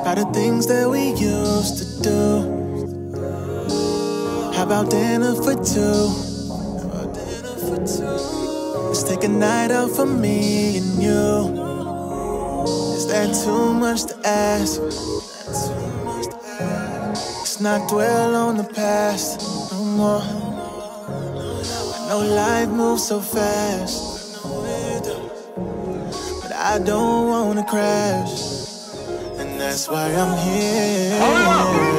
about the things that we used to do. How about dinner for two? Let's take a night out for me and you. Is that too much to ask? Let's not dwell on the past no more. I know life moves so fast, but I don't wanna crash, and that's why I'm here.